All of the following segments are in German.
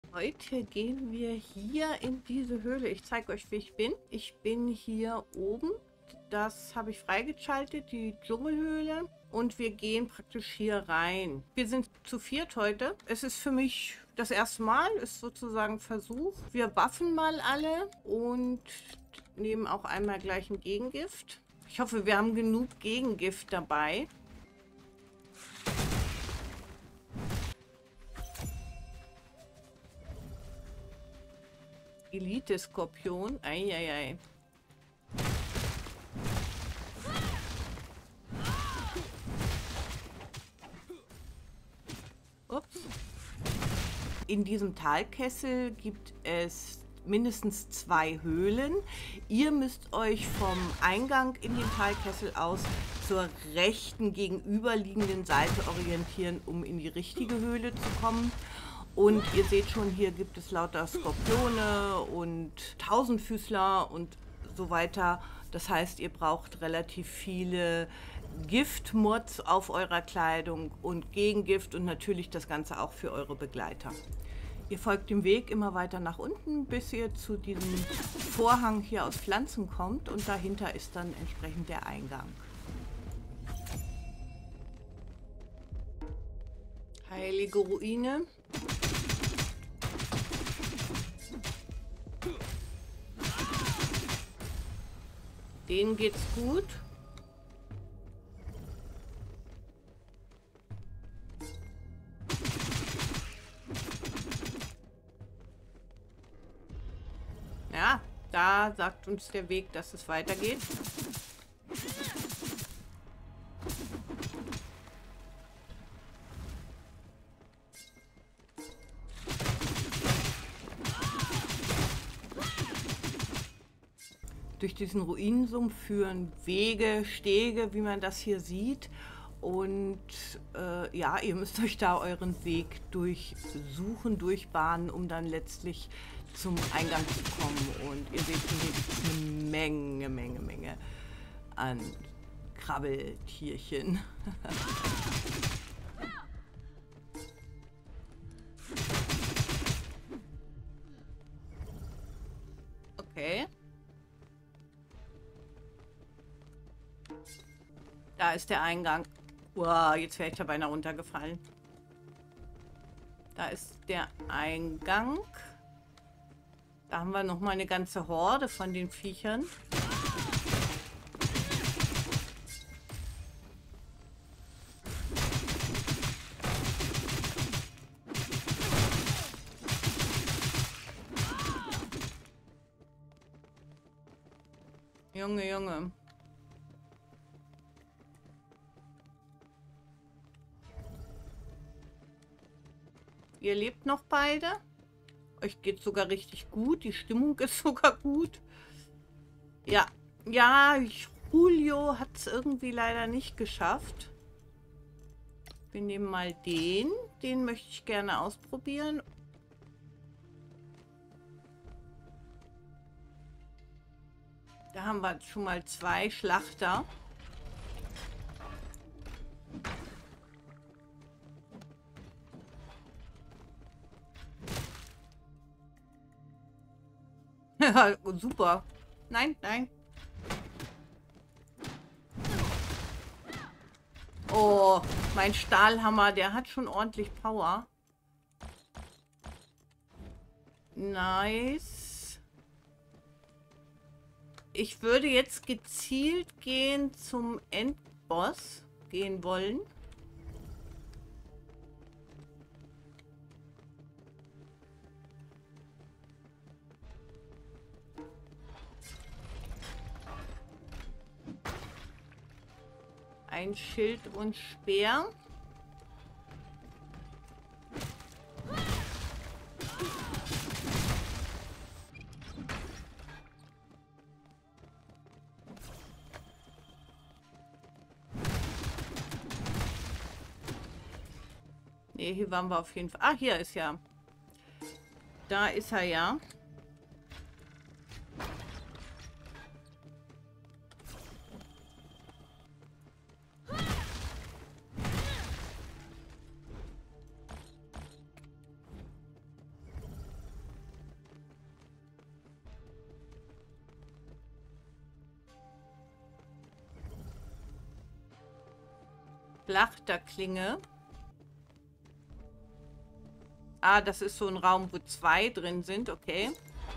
Heute gehen wir hier in diese Höhle. Ich zeige euch, wie ich bin. Ich bin hier oben. Das habe ich freigeschaltet, die Dschungelhöhle. Und wir gehen praktisch hier rein. Wir sind zu viert heute. Es ist für mich das erste Mal, ist sozusagen Versuch. Wir waffen mal alle und nehmen auch einmal gleich ein Gegengift. Ich hoffe, wir haben genug Gegengift dabei. Elite-Skorpion. Eieiei. Ups. In diesem Talkessel gibt es mindestens 2 Höhlen. Ihr müsst euch vom Eingang in den Talkessel aus zur rechten gegenüberliegenden Seite orientieren, um in die richtige Höhle zu kommen. Und ihr seht schon, hier gibt es lauter Skorpione und Tausendfüßler und so weiter. Das heißt, ihr braucht relativ viele Giftmods auf eurer Kleidung und Gegengift und natürlich das Ganze auch für eure Begleiter. Ihr folgt dem Weg immer weiter nach unten, bis ihr zu diesem Vorhang hier aus Pflanzen kommt und dahinter ist dann entsprechend der Eingang. Heilige Ruine. Denen geht's gut. Ja, da sagt uns der Weg, dass es weitergeht. Durch diesen Ruinensumpf führen Wege, Stege, wie man das hier sieht. Und ja, ihr müsst euch da euren Weg durchsuchen, durchbahnen, um dann letztlich zum Eingang zu kommen. Und ihr seht, hier gibt es eine Menge an Krabbeltierchen. Okay. Da ist der Eingang. Wow, jetzt wäre ich da beinahe runtergefallen. Da ist der Eingang. Da haben wir noch mal eine ganze Horde von den Viechern. Junge, Junge. Ihr lebt noch beide. Euch geht sogar richtig gut. Die Stimmung ist sogar gut. Ja, ja, Julio hat es irgendwie leider nicht geschafft. Wir nehmen mal den. Den möchte ich gerne ausprobieren. Da haben wir schon mal 2 Schlachter. Ja, super. Nein, nein. Oh, mein Stahlhammer, der hat schon ordentlich Power. Nice. Ich würde jetzt gezielt gehen zum Endboss gehen wollen. Ein Schild und Speer. Nee, hier waren wir auf jeden Fall. Ah, hier ist ja. Da ist er ja. Schlachterklinge. Ah, das ist so ein Raum, wo 2 drin sind. Okay.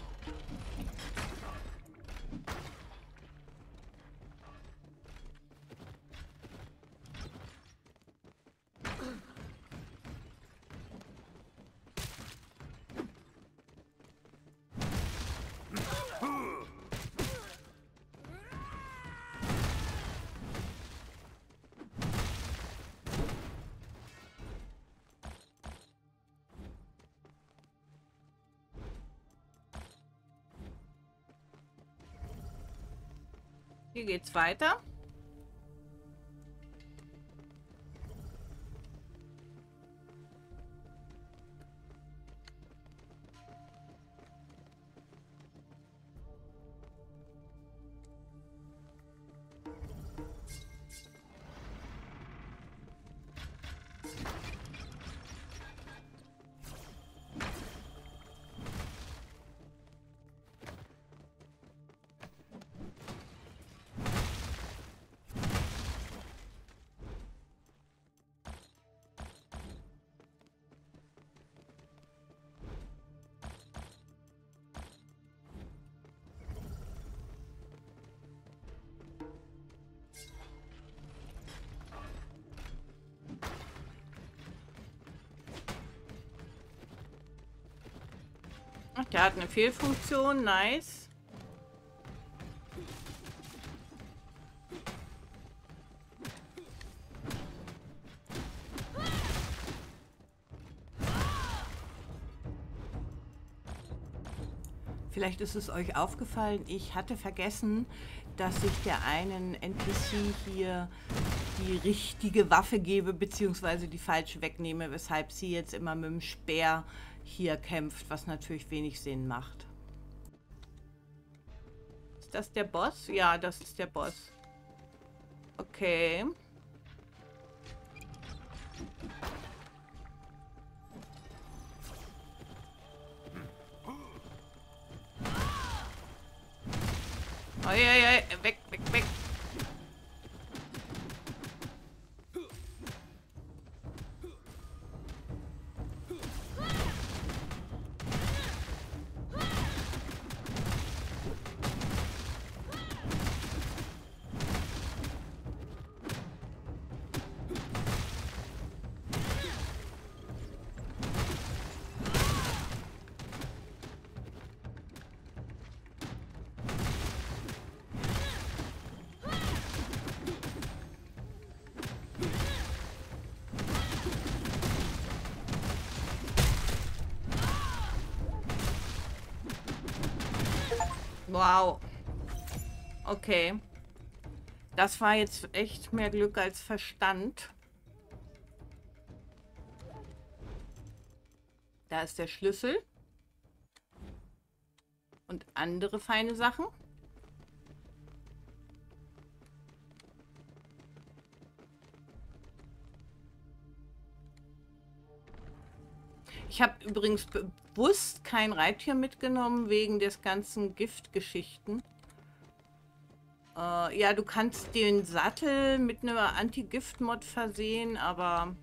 Hier geht's weiter. Ach, der hat eine Fehlfunktion. Nice. Vielleicht ist es euch aufgefallen, ich hatte vergessen, dass ich der einen NPC hier die richtige Waffe gebe, beziehungsweise die falsche wegnehme, weshalb sie jetzt immer mit dem Speer hier kämpft, was natürlich wenig Sinn macht. Ist das der Boss? Ja, das ist der Boss. Okay. Oi, oi, oi. Weg, weg, weg. Wow. Okay. Das war jetzt echt mehr Glück als Verstand. Da ist der Schlüssel. Und andere feine Sachen. Ich habe übrigens bewusst kein Reittier mitgenommen, wegen des ganzen Giftgeschichten. Ja, du kannst den Sattel mit einer Anti-Gift-Mod versehen, aber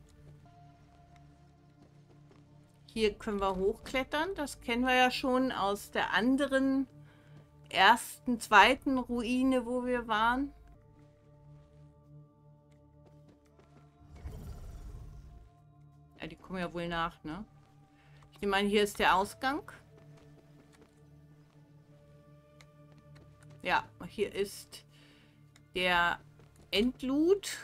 hier können wir hochklettern. Das kennen wir ja schon aus der anderen ersten, zweiten Ruine, wo wir waren. Ja, die kommen ja wohl nach, ne? Ich nehme an, hier ist der Ausgang. Ja, hier ist der Endloot.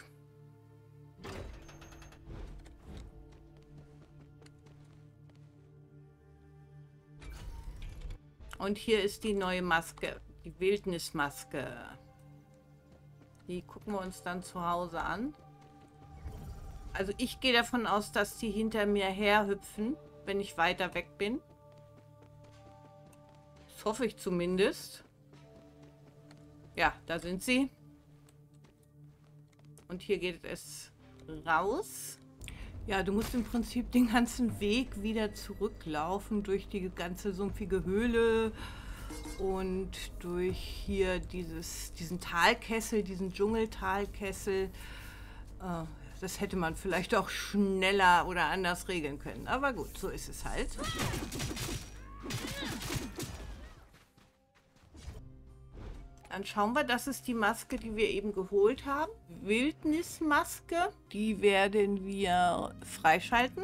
Und hier ist die neue Maske, die Wildnismaske. Die gucken wir uns dann zu Hause an. Also ich gehe davon aus, dass die hinter mir herhüpfen, wenn ich weiter weg bin. Das hoffe ich zumindest. Ja, da sind sie. Und hier geht es raus. Ja, du musst im Prinzip den ganzen Weg wieder zurücklaufen durch die ganze sumpfige Höhle und durch hier diesen Talkessel, diesen Dschungeltalkessel. Das hätte man vielleicht auch schneller oder anders regeln können. Aber gut, so ist es halt. Dann schauen wir, das ist die Maske, die wir eben geholt haben. Wildnismaske, die werden wir freischalten.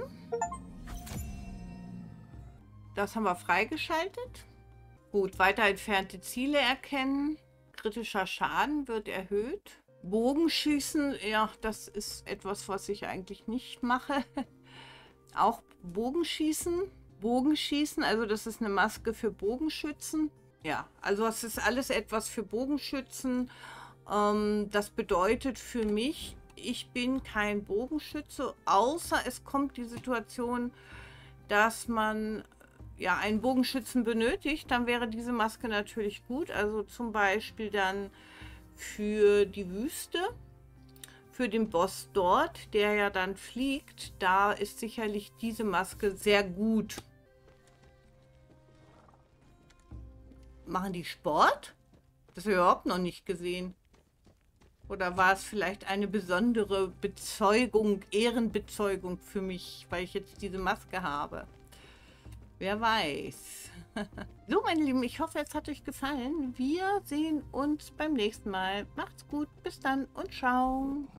Das haben wir freigeschaltet. Gut, weiter entfernte Ziele erkennen. Kritischer Schaden wird erhöht. Bogenschießen, ja, das ist etwas, was ich eigentlich nicht mache. Auch Bogenschießen. Bogenschießen, also das ist eine Maske für Bogenschützen. Ja, also es ist alles etwas für Bogenschützen. Das bedeutet für mich, ich bin kein Bogenschütze, außer es kommt die Situation, dass man ja einen Bogenschützen benötigt. Dann wäre diese Maske natürlich gut. Also zum Beispiel dann für die Wüste, für den Boss dort, der ja dann fliegt. Da ist sicherlich diese Maske sehr gut. Machen die Sport? Das habe ich überhaupt noch nicht gesehen. Oder war es vielleicht eine besondere Bezeugung, Ehrenbezeugung für mich, weil ich jetzt diese Maske habe? Wer weiß. So, meine Lieben, ich hoffe, es hat euch gefallen. Wir sehen uns beim nächsten Mal. Macht's gut, bis dann und ciao.